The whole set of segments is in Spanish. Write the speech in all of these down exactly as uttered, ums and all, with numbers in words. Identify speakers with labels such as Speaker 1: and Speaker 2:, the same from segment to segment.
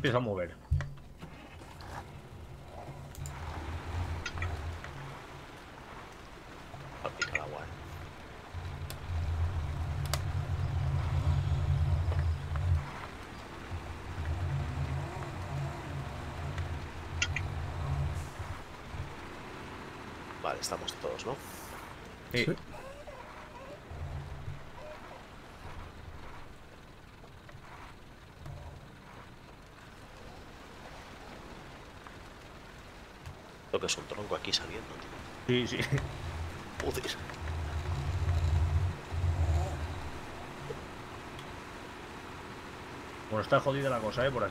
Speaker 1: empieza a mover.
Speaker 2: Pica el agua, eh. Vale, estamos todos, ¿no?
Speaker 1: Sí.
Speaker 3: Sí.
Speaker 2: Lo que es un tronco aquí saliendo,
Speaker 1: Sí,
Speaker 2: tío.
Speaker 1: sí.
Speaker 2: Joder.
Speaker 1: Bueno, está jodida la cosa, eh, por aquí.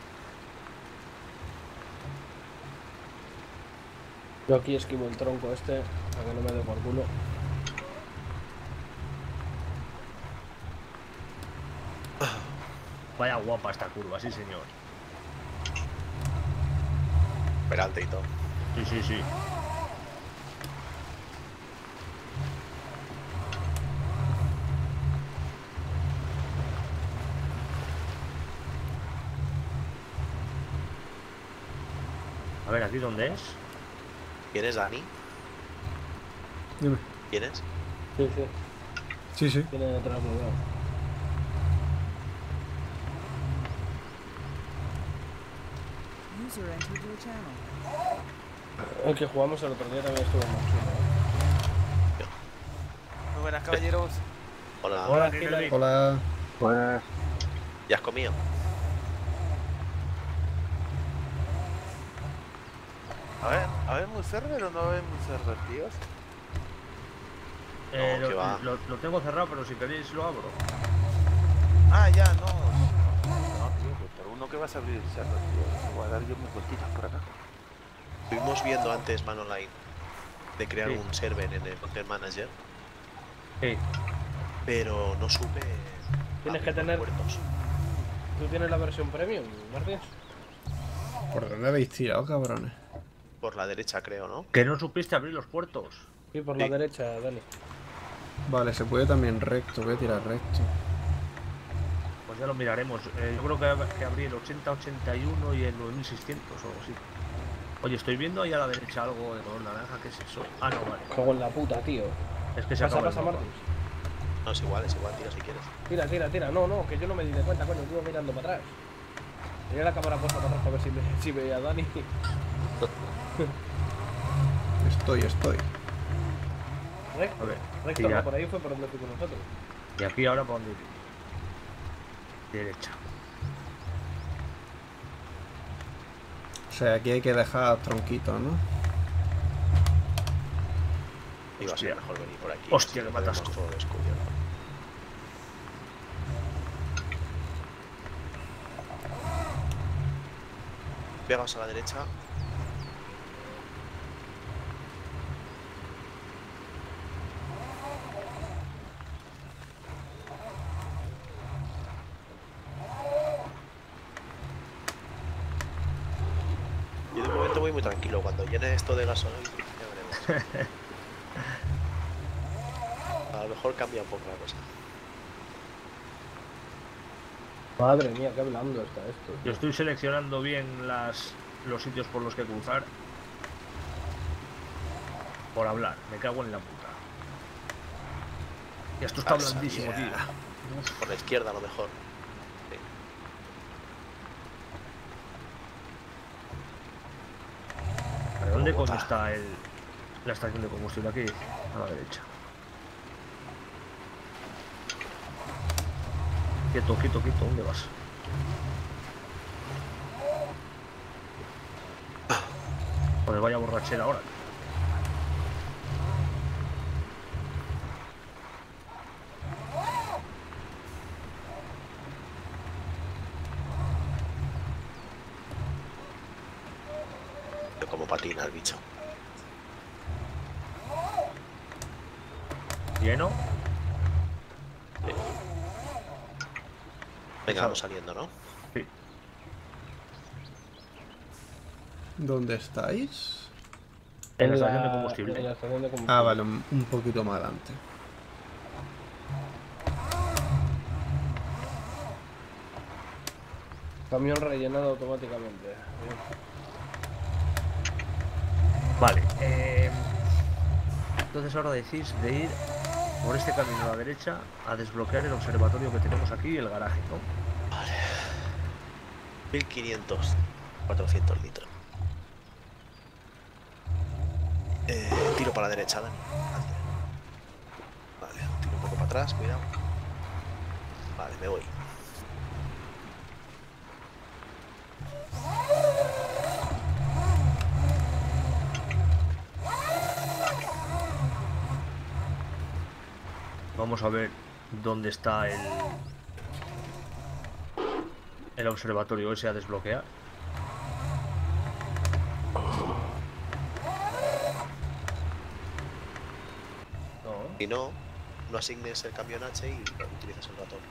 Speaker 4: Yo aquí esquivo el tronco este, para que no me dé por culo.
Speaker 1: Vaya guapa esta curva, sí señor.
Speaker 2: Peralte y todo.
Speaker 1: Sí, sí, sí. A ver, ¿aquí dónde es?
Speaker 2: ¿Quién es Dani?
Speaker 3: Dime.
Speaker 2: ¿Quién es?
Speaker 4: Sí, sí,
Speaker 3: Sí, sí.
Speaker 4: tiene detrás lo veo.
Speaker 5: User entered your channel.
Speaker 4: El que jugamos el otro día también estuvo más chulo.
Speaker 6: Muy buenas, caballeros.
Speaker 2: Hola.
Speaker 1: Hola,
Speaker 4: Aquí
Speaker 1: Killer.
Speaker 4: la-
Speaker 3: Hola.
Speaker 7: Buenas.
Speaker 2: ¿Ya has comido?
Speaker 6: A ver, ¿a ver un server o no ven un server, tíos?
Speaker 1: Eh,
Speaker 2: No,
Speaker 1: lo,
Speaker 2: que va.
Speaker 1: lo- lo tengo cerrado, pero si queréis lo abro.
Speaker 6: Ah, ya, no. No, tío, pues por uno que vas a abrir el server, tío. Voy a dar yo mis vueltitas por acá.
Speaker 2: Estuvimos viendo antes Man Online de crear
Speaker 1: Sí.
Speaker 2: un server en el Content Manager,
Speaker 1: Sí.
Speaker 2: pero no supe.
Speaker 4: Tienes
Speaker 2: abrir
Speaker 4: que tener-
Speaker 2: los puertos.
Speaker 4: ¿Tú tienes la versión premium, Martín?
Speaker 3: ¿Por dónde habéis tirado, cabrones?
Speaker 2: Por la derecha, creo, ¿no?
Speaker 1: Que no supiste abrir los puertos.
Speaker 4: Sí, por
Speaker 2: Sí.
Speaker 4: la derecha, Dani.
Speaker 3: Vale, se puede también recto. Voy a tirar recto.
Speaker 1: Pues ya lo miraremos. Eh, yo creo que, ab- que abrí el ochenta ochenta y uno y el nueve mil seiscientos o algo así. Oye, estoy viendo ahí a la derecha algo de color naranja. ¿Qué es eso? Ah, no, vale.
Speaker 4: Cago en la puta, tío.
Speaker 1: Es que se
Speaker 4: Pasa,
Speaker 1: acaba el
Speaker 4: pasa,
Speaker 1: mapa.
Speaker 4: Martín.
Speaker 2: No, es igual, es igual, tira si quieres.
Speaker 4: Tira, tira, tira. No, no, que yo no me di de cuenta, coño. Estuve mirando para atrás. Tenía la cámara puesta para atrás para ver si, me, si veía a Dani.
Speaker 3: Estoy, estoy.
Speaker 4: Recto,
Speaker 1: A ver,
Speaker 4: recto,
Speaker 1: y ya-
Speaker 4: no, por ahí fue por donde fuimos nosotros.
Speaker 1: Y aquí ahora para dónde ir. Derecha.
Speaker 3: O sea, aquí hay que dejar tronquitos, ¿no?
Speaker 2: Iba a ser
Speaker 1: Hostia.
Speaker 2: mejor venir por aquí.
Speaker 1: Hostia,
Speaker 2: así
Speaker 1: que
Speaker 2: lo
Speaker 1: matas
Speaker 2: tenemos
Speaker 1: con-
Speaker 2: todo descubierto. Pegaos a la derecha. Yo de momento voy muy tranquilo. Cuando llene esto de gasolina, ya veremos. A lo mejor cambia un poco la cosa.
Speaker 4: Madre mía, qué blando está esto.
Speaker 1: Yo estoy seleccionando bien las, los sitios por los que cruzar. Por hablar, me cago en la puta. Y esto está
Speaker 2: Ah,
Speaker 1: blandísimo,
Speaker 2: sabía.
Speaker 1: tío.
Speaker 2: Por la izquierda a lo mejor. Sí.
Speaker 1: ¿De dónde coño
Speaker 2: Bogotá.
Speaker 1: está el, la estación de combustible? Aquí, a la derecha. Quieto, quieto, quieto, ¿dónde vas? Joder, vaya borrachera ahora.
Speaker 2: Yo como patina el bicho.
Speaker 1: ¿Lleno?
Speaker 2: Sí. Venga, vamos saliendo, ¿no?
Speaker 1: Sí.
Speaker 3: ¿Dónde estáis?
Speaker 1: En la estación de
Speaker 4: En la
Speaker 1: combustible.
Speaker 4: estación de combustible.
Speaker 3: Ah, vale, un, un poquito más adelante.
Speaker 4: Camión rellenado automáticamente. Bien.
Speaker 1: Vale. Eh, entonces ahora decís de ir por este camino a la derecha a desbloquear el observatorio que tenemos aquí y el garaje, ¿no?
Speaker 2: Vale. mil quinientos, cuatrocientos litros. Eh, tiro para la derecha, Dani. Vale, tiro un poco para atrás, cuidado. Vale, me voy.
Speaker 1: Vamos a ver dónde está el el observatorio ese a desbloquear.
Speaker 4: No.
Speaker 2: Si no, no asignes el camión H y utilizas el ratón.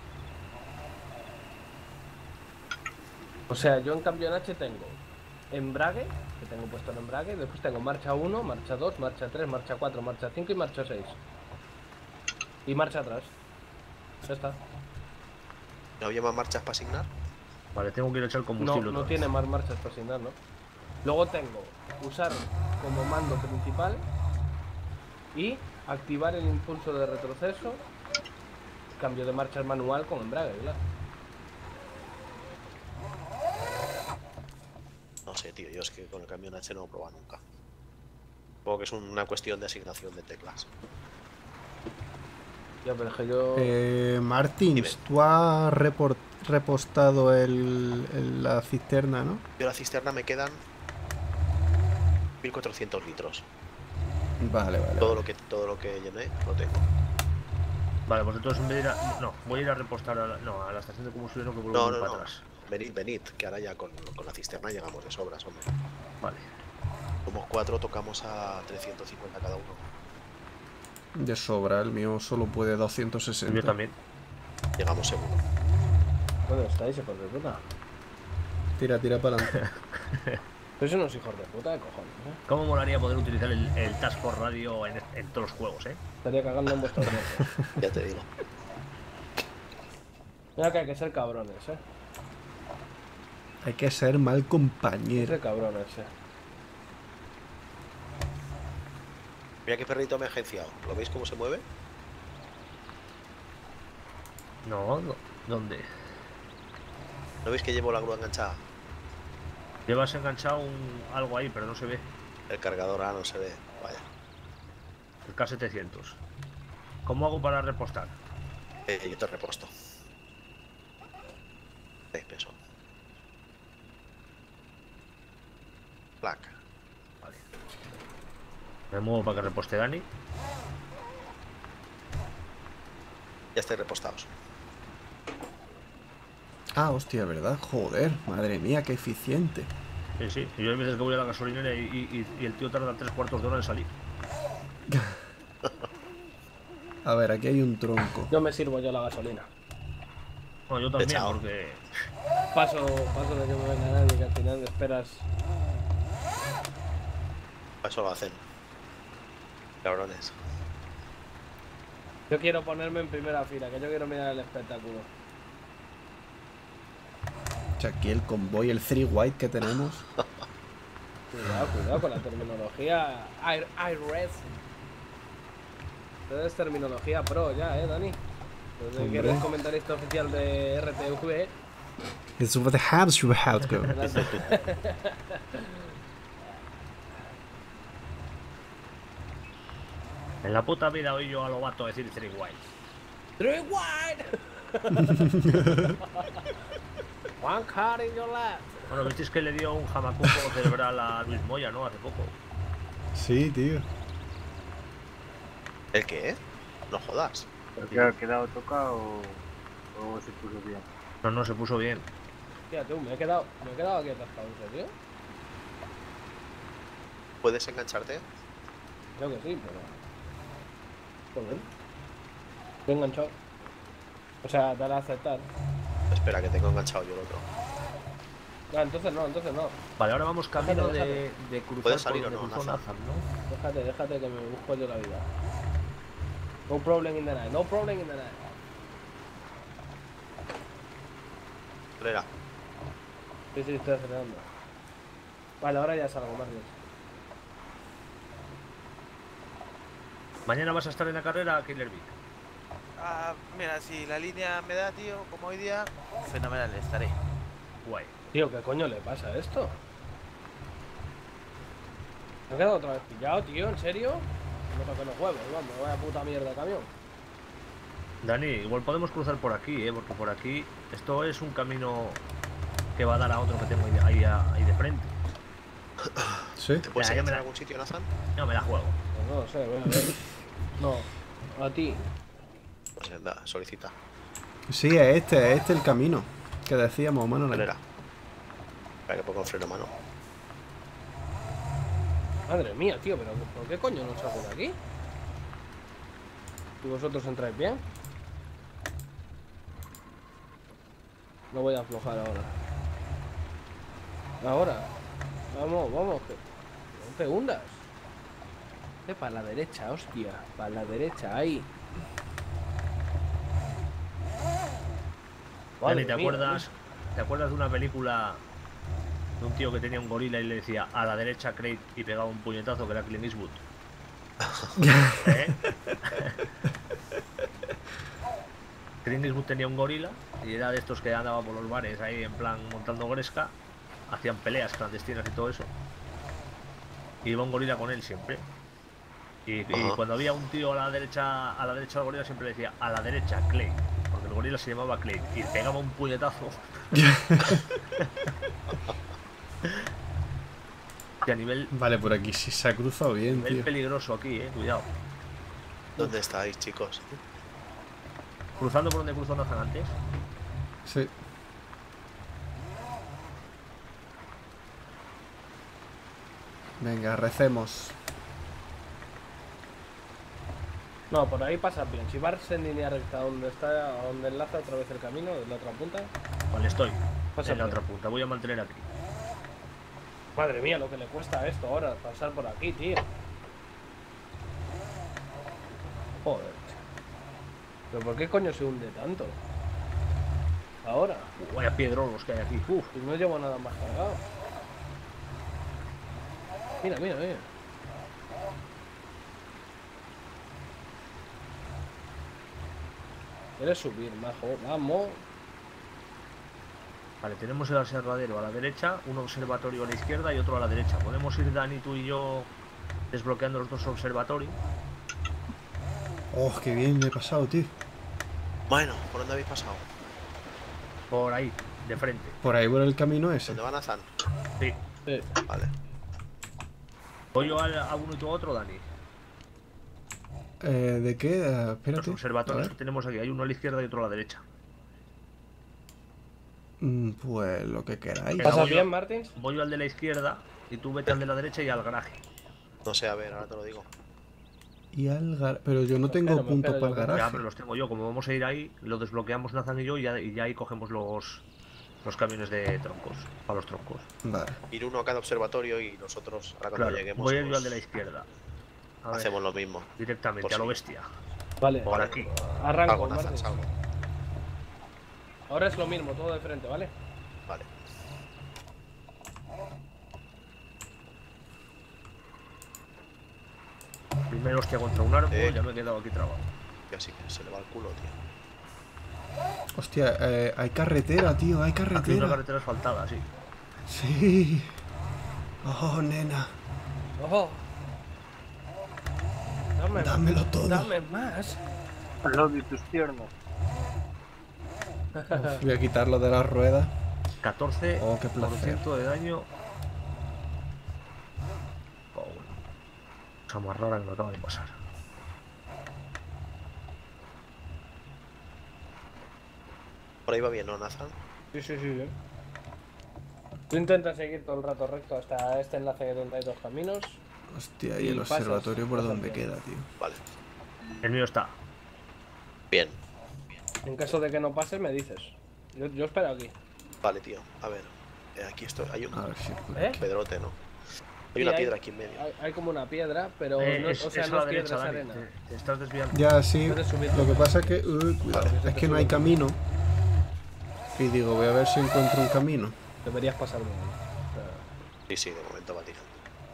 Speaker 4: O sea, yo en cambio en H tengo embrague, que tengo puesto el embrague, después tengo marcha uno, marcha dos, marcha tres, marcha cuatro, marcha cinco y marcha seis. Y marcha atrás. Ya está.
Speaker 2: ¿No había más marchas para asignar?
Speaker 1: Vale, tengo que ir a echar
Speaker 4: No,
Speaker 1: combustible.
Speaker 4: no
Speaker 1: otra vez.
Speaker 4: tiene más marchas para asignar, ¿no? Luego tengo usar como mando principal y activar el impulso de retroceso, cambio de marchas manual con embrague, claro.
Speaker 2: No sé, tío, yo es que con el camión H no lo he probado nunca. Supongo que es una cuestión de asignación de teclas.
Speaker 4: Ya, pero es que yo...
Speaker 3: Eh, Martins,
Speaker 2: Dime.
Speaker 3: tú has report- repostado el, el- la cisterna, ¿no?
Speaker 2: Yo la cisterna me quedan mil cuatrocientos litros.
Speaker 3: Vale, vale.
Speaker 2: Todo
Speaker 3: vale.
Speaker 2: lo que todo lo que llené lo tengo.
Speaker 1: Vale, pues entonces en vez de ir a... No, voy a ir a repostar a la, no, a la estación de combustible, no, que vuelvo
Speaker 2: No,
Speaker 1: muy
Speaker 2: no,
Speaker 1: para
Speaker 2: no.
Speaker 1: atrás.
Speaker 2: Venid, venid, que ahora ya con, con la cisterna llegamos de sobras, hombre.
Speaker 1: Vale.
Speaker 2: Somos cuatro, tocamos a trescientos cincuenta cada uno.
Speaker 3: De sobra, el mío solo puede doscientos sesenta.
Speaker 1: Yo también.
Speaker 2: Llegamos seguro.
Speaker 4: ¿Dónde estáis, hijos de puta?
Speaker 3: Tira, tira para adelante.
Speaker 4: Sois unos hijos de puta de cojones, ¿eh?
Speaker 1: ¿Cómo molaría poder utilizar el, el Task Force Radio en, en todos los juegos, eh?
Speaker 4: Estaría cagando en vuestros muertos.
Speaker 2: Ya te digo.
Speaker 4: Mira que hay que ser cabrones, ¿eh?
Speaker 3: Hay que ser mal
Speaker 4: Hay que
Speaker 3: compañero.
Speaker 4: ser cabrones, ¿eh?
Speaker 2: Mira qué perrito me ha agenciado. ¿Lo veis cómo se mueve?
Speaker 1: No, no, ¿dónde?
Speaker 2: ¿No veis que llevo la grúa enganchada?
Speaker 1: Llevas enganchado un, algo ahí, pero no se ve.
Speaker 2: El cargador ah, no se ve. Vaya.
Speaker 1: El K setecientos. ¿Cómo hago para repostar?
Speaker 2: Eh, yo te reposto. seis pesos. Placa.
Speaker 1: Vale. Me muevo para que reposte Dani.
Speaker 2: Ya estáis repostados.
Speaker 3: Ah, hostia, ¿verdad? Joder, madre mía, qué eficiente.
Speaker 1: Sí, sí. Y yo hay veces que voy a la gasolinera y, y- y el tío tarda tres cuartos de hora en salir.
Speaker 3: A ver, aquí hay un tronco.
Speaker 4: Yo me sirvo yo la gasolina.
Speaker 1: Bueno, yo también,
Speaker 2: Echao.
Speaker 1: porque...
Speaker 4: Paso, paso de que me venga nadie, que al final esperas.
Speaker 2: Eso lo hacen. Cabrones.
Speaker 4: Yo quiero ponerme en primera fila, que yo quiero mirar el espectáculo.
Speaker 3: O sea, aquí el convoy, el three white que tenemos.
Speaker 4: Cuidado, cuidado con la terminología. I, I res. Esto es terminología pro ya, eh, Dani. Desde que
Speaker 3: Hombre.
Speaker 4: eres comentarista oficial de R T V.
Speaker 3: It's what the house you have to go.
Speaker 1: En la puta vida oí yo a Lobato decir Three White.
Speaker 4: Three wide. One card in your lap.
Speaker 1: Bueno, visteis que le dio un jamacuco cerebral a Luis Moya, ¿no? Hace poco.
Speaker 3: Sí, tío.
Speaker 2: ¿El qué? No jodas.
Speaker 6: ¿Qué ha quedado tocado o se puso bien?
Speaker 1: No, no, se puso bien.
Speaker 4: Hostia, tú, me he quedado, me he quedado aquí atascado, ¿en serio?
Speaker 2: ¿Puedes engancharte?
Speaker 4: Creo que sí, pero... Joder. Estoy enganchado. O sea, dale a aceptar.
Speaker 2: Espera, que tengo enganchado yo el otro.
Speaker 4: Ah, entonces no, entonces no.
Speaker 1: Vale, ahora vamos camino
Speaker 4: Déjate,
Speaker 1: de, de cruzar
Speaker 2: ¿Puedes
Speaker 1: por
Speaker 2: salir
Speaker 1: donde
Speaker 2: o no,
Speaker 1: cruzó
Speaker 2: Nazar?
Speaker 1: Nazar, ¿no?
Speaker 4: Déjate, déjate que me busco yo la vida. No problem in the night, no problem in the night.
Speaker 2: Espera.
Speaker 4: Sí, sí, estoy acelerando. Vale, ahora ya salgo, Marcos.
Speaker 1: Mañana vas a estar en la carrera, Killer Vic.
Speaker 6: Ah, mira, si la línea me da, tío, como hoy día, fenomenal, estaré.
Speaker 1: Guay.
Speaker 4: Tío, ¿qué coño le pasa a esto? ¿Me he quedado otra vez pillado, tío? ¿En serio? No toque los huevos, vamos, vaya puta mierda de camión.
Speaker 1: Dani, igual podemos cruzar por aquí, ¿eh? Porque por aquí esto es un camino que va a dar a otro que tengo ahí, ahí, ahí de frente.
Speaker 3: ¿Sí?
Speaker 2: ¿Te puedes
Speaker 1: Ya, ya
Speaker 2: encontrar
Speaker 1: me
Speaker 2: en
Speaker 1: la-
Speaker 2: algún sitio, Nathan?
Speaker 1: No me la juego.
Speaker 4: Pues no lo sé, voy a ver. No, a ti.
Speaker 2: Pues anda, solicita.
Speaker 3: Sí, es este, es este el camino que decíamos, mano.
Speaker 2: Acelera. Espera que pongo freno a mano.
Speaker 4: Madre mía, tío, pero ¿por qué coño no salgo de aquí? ¿Y vosotros entráis bien? No voy a aflojar ahora. Ahora. Vamos, vamos, que no te hundas. Eh, para la derecha, hostia. Para la derecha, ahí.
Speaker 1: Dani,
Speaker 4: Madre
Speaker 1: ¿te
Speaker 4: mía,
Speaker 1: acuerdas? ¿Te acuerdas de una película de un tío que tenía un gorila y le decía a la derecha Craig y pegaba un puñetazo que era Clint Eastwood? ¿Eh? Clint Eastwood tenía un gorila y era de estos que andaba por los bares ahí en plan montando gresca, hacían peleas clandestinas y todo eso. Y iba un gorila con él siempre. Y, y
Speaker 2: Ajá.
Speaker 1: cuando había un tío a la derecha, a la derecha del gorila siempre le decía a la derecha Clay, porque el gorila se llamaba Clay y pegaba un puñetazo. Y a nivel,
Speaker 3: Vale, por aquí sí se ha cruzado bien,
Speaker 1: nivel
Speaker 3: tío.
Speaker 1: peligroso aquí, eh, cuidado.
Speaker 2: ¿Dónde estáis, chicos?
Speaker 1: Cruzando por donde cruzó Nathan antes.
Speaker 3: Sí. Venga, recemos.
Speaker 4: No, por ahí pasas bien. Si vas en línea recta donde está, donde enlaza otra vez el camino, de la otra punta.
Speaker 1: Vale, estoy.
Speaker 4: Pasa
Speaker 1: en la
Speaker 4: bien.
Speaker 1: otra punta. Voy a mantener aquí.
Speaker 4: Madre mía, lo que le cuesta a esto ahora, pasar por aquí, tío. Joder. ¿Pero por qué coño se hunde tanto? Ahora.
Speaker 1: Uh, vaya piedrolos que hay aquí. Uf.
Speaker 4: Y no llevo nada más cargado. Mira, mira, mira. Quieres subir, majo. Vamos.
Speaker 1: Vale, tenemos el observadero a la derecha, un observatorio a la izquierda y otro a la derecha. Podemos ir Dani, tú y yo desbloqueando los dos observatorios.
Speaker 3: Oh, qué bien me he pasado, tío.
Speaker 2: Bueno, ¿por dónde habéis pasado?
Speaker 1: Por ahí, de frente.
Speaker 3: Por ahí por el camino ese.
Speaker 2: ¿Dónde va Nathan?
Speaker 1: Sí.
Speaker 4: Sí.
Speaker 2: Vale.
Speaker 1: Voy yo al- a uno y tú a otro, Dani.
Speaker 3: Eh, ¿De qué? Eh,
Speaker 1: Los
Speaker 3: espérate.
Speaker 1: observatorios
Speaker 3: A
Speaker 1: que
Speaker 3: ver.
Speaker 1: tenemos aquí, hay uno a la izquierda y otro a la derecha.
Speaker 3: Mm, Pues lo que queráis.
Speaker 1: Venga,
Speaker 4: ¿Pasas
Speaker 1: voy yo-
Speaker 4: bien, Martins?
Speaker 1: Voy yo al de la izquierda y tú vete al de la derecha y al garaje.
Speaker 2: No sé, a ver, ahora te lo digo.
Speaker 3: Y al gar- Pero yo no
Speaker 4: Me
Speaker 3: tengo
Speaker 4: espero, me
Speaker 3: punto
Speaker 4: espero,
Speaker 3: para el
Speaker 4: yo creo.
Speaker 1: Ya,
Speaker 3: garaje.
Speaker 1: pero los tengo yo. Como vamos a ir ahí, lo desbloqueamos Nathan y yo y ya, y ya ahí cogemos los, los camiones de troncos. Para los troncos.
Speaker 3: Vale.
Speaker 2: Ir uno a cada observatorio y nosotros, ahora cuando
Speaker 1: Claro,
Speaker 2: lleguemos,
Speaker 1: voy a ir yo
Speaker 2: pues,
Speaker 1: al de la izquierda. A ver,
Speaker 2: hacemos lo mismo.
Speaker 1: directamente,
Speaker 2: por
Speaker 1: a lo
Speaker 2: si-
Speaker 1: bestia.
Speaker 4: Vale.
Speaker 1: Por aquí.
Speaker 4: Arranco,
Speaker 2: Salgo, Nathan,
Speaker 4: Martins.
Speaker 2: salgo.
Speaker 4: Ahora es lo mismo, todo de frente, ¿vale?
Speaker 2: Vale.
Speaker 1: Primero hostia contra un árbol,
Speaker 2: Eh.
Speaker 1: ya me he quedado aquí trabado.
Speaker 2: Y así que se le va el culo, tío.
Speaker 3: Hostia, eh, hay carretera, tío, hay
Speaker 1: Aquí hay una
Speaker 3: carretera.
Speaker 1: carretera asfaltada, sí.
Speaker 3: Sí. Oh, nena.
Speaker 4: ¡Ojo! Dame,
Speaker 3: Dámelo todo.
Speaker 4: Dame más.
Speaker 6: Lobby tus piernas.
Speaker 3: Uf, voy a quitarlo de las ruedas.
Speaker 1: catorce
Speaker 3: Oh, qué
Speaker 1: por
Speaker 3: placer.
Speaker 1: ciento de daño. Oh, bueno. Cosa más rara que me acaba de pasar.
Speaker 2: Por ahí va bien, ¿no, Nathan?
Speaker 4: Sí, sí, sí, sí. Tú intentas seguir todo el rato recto hasta este enlace de treinta y dos caminos.
Speaker 3: Hostia, y
Speaker 4: Y
Speaker 3: el
Speaker 4: pasas,
Speaker 3: observatorio por
Speaker 4: pasas
Speaker 3: donde
Speaker 4: bien.
Speaker 3: queda, tío.
Speaker 2: Vale.
Speaker 1: El mío está.
Speaker 2: Bien.
Speaker 4: En caso de que no pases, me dices. Yo, yo espero aquí.
Speaker 2: Vale, tío. A ver. eh, aquí estoy. Hay un
Speaker 3: A ver si por
Speaker 4: ¿Eh?
Speaker 3: aquí.
Speaker 2: pedrote, ¿no? Hay
Speaker 4: Sí,
Speaker 2: una
Speaker 4: hay-
Speaker 2: piedra aquí en medio.
Speaker 4: Hay, hay como una piedra, pero
Speaker 1: Eh,
Speaker 4: no,
Speaker 1: es,
Speaker 4: o sea,
Speaker 1: es a
Speaker 4: no
Speaker 1: la
Speaker 4: es piedra,
Speaker 1: derecha,
Speaker 4: es
Speaker 1: Dani.
Speaker 4: arena.
Speaker 1: Te, te estás desviando.
Speaker 3: Ya, sí.
Speaker 4: Puedes subir.
Speaker 3: Lo que pasa es que... uy, cuidado,
Speaker 4: Vale,
Speaker 3: es que no hay camino. Y digo, voy a ver si encuentro un camino.
Speaker 4: Deberías pasar bien. O sea,
Speaker 2: Sí, sí, de momento va tirando.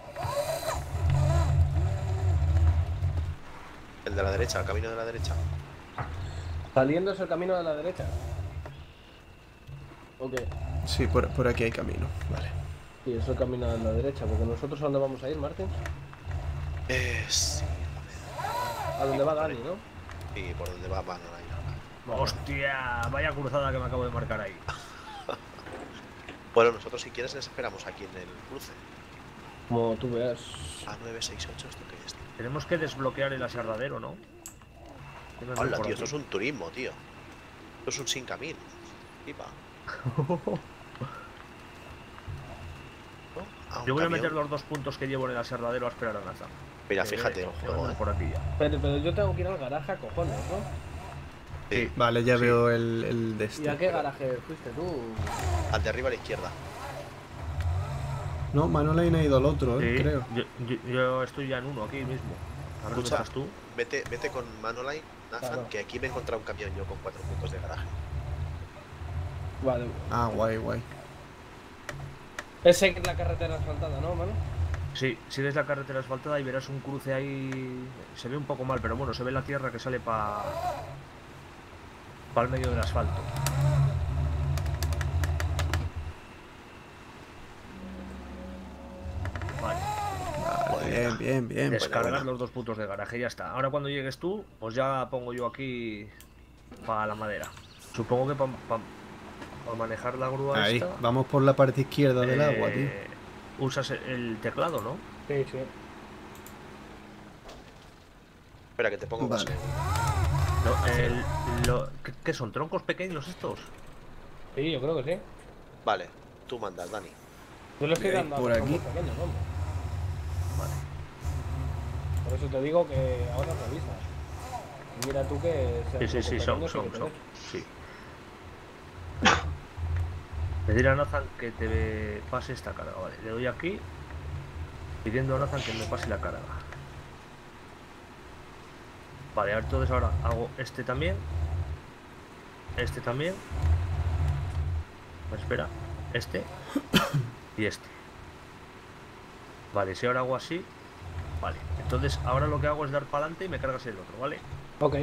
Speaker 2: El de la derecha, el camino de la derecha.
Speaker 4: saliendo es el camino de la derecha. Ok.
Speaker 3: Sí, por, por aquí hay camino. Vale.
Speaker 4: Sí, es el camino de la derecha, porque nosotros ¿a dónde vamos a ir, Martín?
Speaker 2: Eh, sí,
Speaker 4: A dónde va Dani, ¿no?
Speaker 2: sí, por donde va Manon ahí.
Speaker 1: Hostia, vaya cruzada que me acabo de marcar ahí.
Speaker 2: Bueno, nosotros si quieres les esperamos aquí en el cruce.
Speaker 4: Como tú veas.
Speaker 2: A nueve seis ocho, ¿esto qué es?
Speaker 1: Tenemos que desbloquear el aserradero, ¿no? Tengo que ir
Speaker 2: Hola,
Speaker 1: por
Speaker 2: tío,
Speaker 1: aquí.
Speaker 2: esto es un turismo, tío. Esto es un sin camino. Pipa. Ah, un
Speaker 1: Yo voy a
Speaker 2: camión.
Speaker 1: meter los dos puntos que llevo en el aserradero a esperar a Nathan.
Speaker 2: Mira,
Speaker 1: Que
Speaker 2: fíjate,
Speaker 1: voy a
Speaker 2: juego,
Speaker 1: andar
Speaker 2: eh.
Speaker 1: por aquí ya.
Speaker 4: Pero, pero yo tengo que ir al garaje a cojones, ¿no?
Speaker 2: Sí,
Speaker 3: Vale, ya
Speaker 1: Sí.
Speaker 3: veo el, el de
Speaker 4: ¿Y
Speaker 3: este.
Speaker 4: a qué garaje fuiste tú?
Speaker 2: al de arriba a la izquierda.
Speaker 3: No, Manoline ha ido al otro, eh,
Speaker 1: Sí,
Speaker 3: creo.
Speaker 1: yo, yo- yo estoy ya en uno aquí mismo. Ahora dónde
Speaker 2: Escucha,
Speaker 1: estás tú.
Speaker 2: vete, vete con Manoline, Nathan,
Speaker 4: Claro.
Speaker 2: que aquí me he encontrado un camión yo con cuatro puntos de garaje.
Speaker 4: Vale.
Speaker 3: Ah, guay, guay.
Speaker 4: Es seguir la carretera asfaltada, ¿no, mano?
Speaker 1: Sí, sigues la carretera asfaltada y verás un cruce ahí. Se ve un poco mal, pero bueno, se ve la tierra que sale para pa el medio del asfalto. Vale,
Speaker 3: Vale, bien, bien, bien.
Speaker 1: descargar
Speaker 2: buena.
Speaker 1: los dos puntos de garaje, ya está. Ahora cuando llegues tú, pues ya pongo yo aquí para la madera. Supongo que para manejar la grúa
Speaker 3: Ahí,
Speaker 1: esta,
Speaker 3: vamos por la parte izquierda del
Speaker 1: eh,
Speaker 3: agua, tío.
Speaker 1: usas el- el teclado, ¿no?
Speaker 4: Sí, sí.
Speaker 2: Espera, que te pongo
Speaker 3: Vale.
Speaker 2: gasolina.
Speaker 1: No, el- lo- ¿qué, qué son? ¿Troncos pequeños estos?
Speaker 4: Sí, yo creo que sí.
Speaker 2: Vale, tú mandas, Dani.
Speaker 4: Yo le estoy
Speaker 3: Ahí,
Speaker 4: dando a
Speaker 3: por
Speaker 4: los
Speaker 3: aquí.
Speaker 4: campos pequeños, vamos.
Speaker 1: Vale.
Speaker 4: Por eso te digo que ahora revisas. Mira tú que sean
Speaker 1: Sí, sí, sí, son,
Speaker 4: troncos
Speaker 1: son,
Speaker 4: pequeños y que
Speaker 1: son.
Speaker 4: te des.
Speaker 1: Sí. Pedir a Nathan que te pase esta carga, vale. Le doy aquí, pidiendo a Nathan que me pase la carga. Vale, a ver, entonces ahora hago este también. Este también. Espera, este y este. Vale, si ahora hago así, vale. Entonces ahora lo que hago es dar para adelante y me cargas el otro, ¿vale?
Speaker 4: Ok.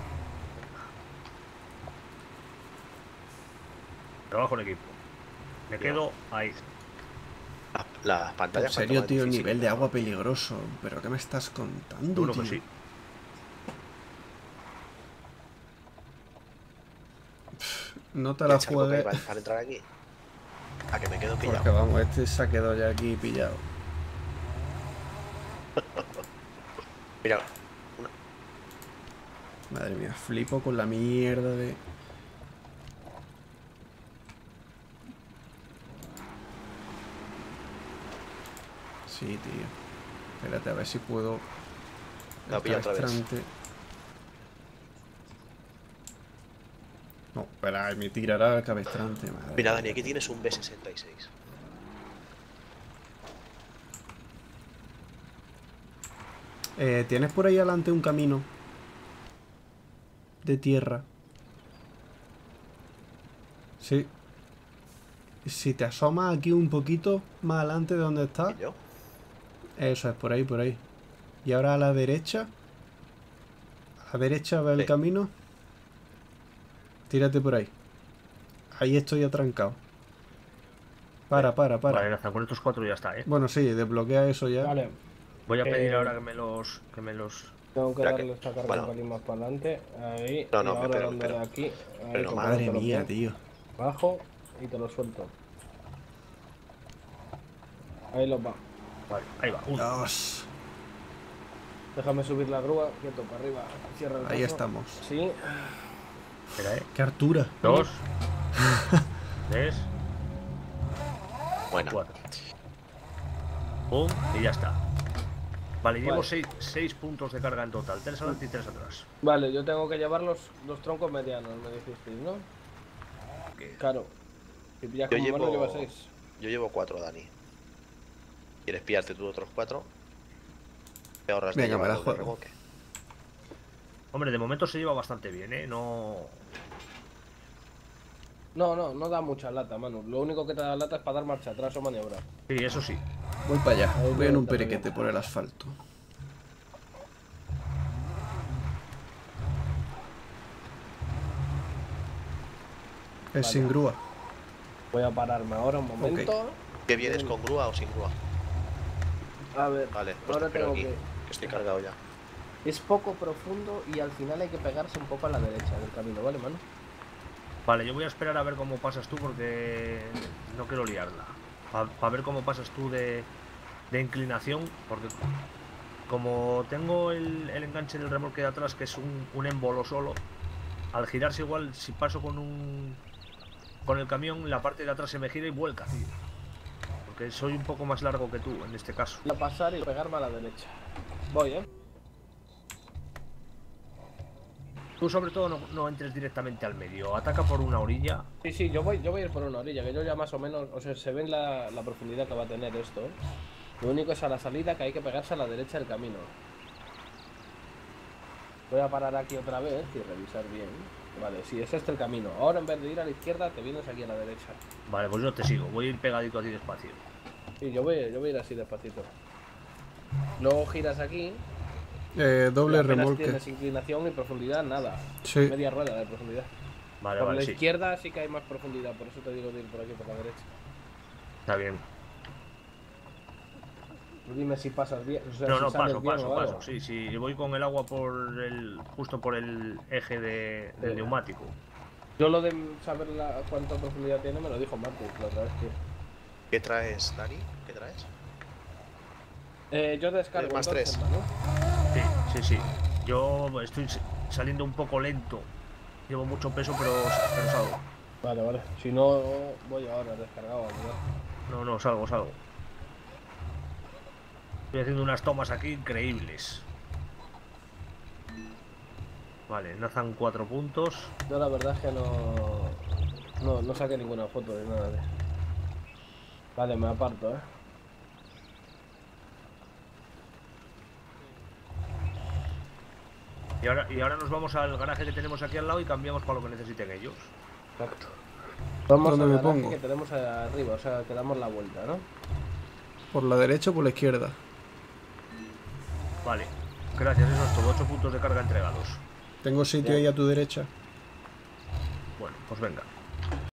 Speaker 1: Trabajo en equipo. Me quedo ahí.
Speaker 2: La, la pantalla.
Speaker 3: En serio, tío, nivel de agua peligroso. ¿Pero qué me estás contando,
Speaker 1: Seguro
Speaker 3: tío?
Speaker 1: que sí.
Speaker 3: No te la juegues.
Speaker 2: Para, para entrar aquí. A que me quedo pillado.
Speaker 3: Porque vamos, este se ha quedado ya aquí pillado.
Speaker 2: Mira,
Speaker 3: Madre mía, flipo con la mierda de... Sí, tío. Espérate, a ver si puedo...
Speaker 2: La
Speaker 3: el
Speaker 2: pilla otra vez.
Speaker 3: cabestrante. No, espera, me tirará el cabestrante, madre.
Speaker 2: mira, Dani, aquí tienes un B sesenta y seis.
Speaker 3: Eh, ¿tienes por ahí adelante un camino? De tierra. Sí. Si te asomas aquí un poquito más adelante de donde está.
Speaker 2: ¿Y yo?
Speaker 3: Eso es, por ahí, por ahí. Y ahora a la derecha. A la derecha ve el
Speaker 2: Sí.
Speaker 3: camino. Tírate por ahí. Ahí estoy atrancado. Para, para, para.
Speaker 1: Vale, Nathan, con estos cuatro ya está, ¿eh?
Speaker 3: Bueno, sí, desbloquea eso ya.
Speaker 4: Vale.
Speaker 1: Voy a pedir
Speaker 4: Eh,
Speaker 1: ahora que me los... Que me los...
Speaker 4: Tengo que
Speaker 2: Espera
Speaker 4: darle
Speaker 2: que-
Speaker 4: esta carga
Speaker 2: bueno.
Speaker 4: un pelín más para adelante. Ahí.
Speaker 2: No, no,
Speaker 4: y ahora
Speaker 2: pero-
Speaker 4: dándole
Speaker 2: pero-
Speaker 4: aquí. Ahí
Speaker 2: pero
Speaker 4: con
Speaker 3: Madre
Speaker 4: esto lo
Speaker 3: mía,
Speaker 4: pongo
Speaker 3: tío.
Speaker 4: Bajo y te lo suelto. Ahí los va.
Speaker 1: Vale, ahí va, uno.
Speaker 3: Dios.
Speaker 4: Déjame subir la grúa, quieto para arriba. Cierra el
Speaker 3: Ahí
Speaker 4: paso.
Speaker 3: estamos.
Speaker 4: Sí.
Speaker 1: Espera, ¿eh?
Speaker 3: ¡Qué altura!
Speaker 1: Dos. Tres.
Speaker 2: Buena.
Speaker 1: Cuatro. Pum, y ya está. Vale, llevo
Speaker 4: Vale.
Speaker 1: seis, seis puntos de carga en total. Tres adelante y tres atrás.
Speaker 4: Vale, yo tengo que llevar los, los troncos medianos, me dijisteis, ¿no?
Speaker 1: Que-
Speaker 4: Claro. Si pillas
Speaker 2: Yo
Speaker 4: como mano,
Speaker 2: llevo-
Speaker 4: lleva seis.
Speaker 2: Yo llevo cuatro, Dani. ¿Quieres pillarte tú otros cuatro? Te ahorras de
Speaker 3: Venga, me la
Speaker 2: llevar doble
Speaker 3: juego.
Speaker 2: remolque.
Speaker 1: Hombre, de momento se lleva bastante bien, ¿eh? No...
Speaker 4: No, no, no da mucha lata, Manu. Lo único que te da lata es para dar marcha atrás o maniobrar.
Speaker 1: Sí, eso sí.
Speaker 3: Voy para allá.
Speaker 4: Ahí
Speaker 3: Voy en un
Speaker 4: te lo
Speaker 3: periquete
Speaker 4: digo.
Speaker 3: por el asfalto. Es
Speaker 4: Vale.
Speaker 3: sin grúa.
Speaker 4: Voy a pararme ahora un momento.
Speaker 2: ¿Que vienes con grúa o sin grúa?
Speaker 4: A ver,
Speaker 2: Vale, pues
Speaker 4: ahora
Speaker 2: te espero
Speaker 4: tengo
Speaker 2: aquí,
Speaker 4: que...
Speaker 2: que estoy cargado ya.
Speaker 4: Es poco profundo y al final hay que pegarse un poco a la derecha del camino, ¿vale, Manu?
Speaker 1: Vale, yo voy a esperar a ver cómo pasas tú porque no quiero liarla. Para ver cómo pasas tú de, de inclinación, porque como tengo el, el enganche del remolque de atrás, que es un, un émbolo solo, al girarse igual, si paso con un con el camión, la parte de atrás se me gira y vuelca, tío. Porque soy un poco más largo que tú en este caso.
Speaker 4: Voy a pasar y pegarme a la derecha. Voy, ¿eh?
Speaker 1: Tú sobre todo no, no entres directamente al medio, ataca por una orilla.
Speaker 4: Sí, sí, yo voy, yo voy a ir por una orilla, que yo ya más o menos, o sea, se ve la, la profundidad que va a tener esto. Lo único es a la salida que hay que pegarse a la derecha del camino. Voy a parar aquí otra vez y revisar bien. Vale, sí, es este el camino. Ahora en vez de ir a la izquierda, te vienes aquí a la derecha.
Speaker 1: Vale, pues yo te sigo, voy a ir pegadito así despacio.
Speaker 4: Sí, yo voy, yo voy a ir así despacito. Luego giras aquí.
Speaker 3: Eh, doble
Speaker 4: y apenas
Speaker 3: remolque.
Speaker 4: Tienes inclinación y profundidad, nada.
Speaker 3: Sí.
Speaker 4: Media rueda de profundidad.
Speaker 1: Vale,
Speaker 4: Por
Speaker 1: vale,
Speaker 4: la
Speaker 1: sí.
Speaker 4: izquierda sí que hay más profundidad, por eso te digo de ir por aquí, por la derecha.
Speaker 1: Está bien.
Speaker 4: Dime si pasas bien. O sea,
Speaker 1: No,
Speaker 4: si
Speaker 1: no,
Speaker 4: sales
Speaker 1: paso,
Speaker 4: bien
Speaker 1: paso,
Speaker 4: o algo.
Speaker 1: paso. Sí, sí, voy con el agua por el justo por el eje de, del
Speaker 4: Sí.
Speaker 1: neumático.
Speaker 4: Yo lo de saber la, cuánta profundidad tiene me lo dijo Martín la otra vez, tío.
Speaker 2: ¿Qué traes, Dani? ¿Qué traes?
Speaker 4: Eh, yo descargo
Speaker 2: El más
Speaker 4: entonces,
Speaker 2: tres.
Speaker 4: ¿no?
Speaker 1: Sí, sí, sí. Yo estoy s- saliendo un poco lento. Llevo mucho peso, pero, pero salgo.
Speaker 4: Vale, vale. Si no, voy ahora descargado. ¿verdad?
Speaker 1: No, no, salgo, salgo. Estoy haciendo unas tomas aquí increíbles. Vale, Nathan cuatro puntos.
Speaker 4: Yo la verdad es que no, no, no saqué ninguna foto de nada de... Vale, me aparto, ¿eh?
Speaker 1: Y ahora, y ahora nos vamos al garaje que tenemos aquí al lado y cambiamos para lo que necesiten ellos.
Speaker 4: Exacto. Vamos
Speaker 3: ¿Dónde
Speaker 4: al
Speaker 3: me
Speaker 4: garaje
Speaker 3: pongo?
Speaker 4: que tenemos arriba, o sea, que damos la vuelta, ¿no?
Speaker 3: ¿Por la derecha o por la izquierda?
Speaker 1: Vale, gracias, eso es todo. ocho puntos de carga entregados.
Speaker 3: ¿Tengo sitio
Speaker 4: Bien.
Speaker 3: ahí a tu derecha?
Speaker 1: Bueno, pues venga.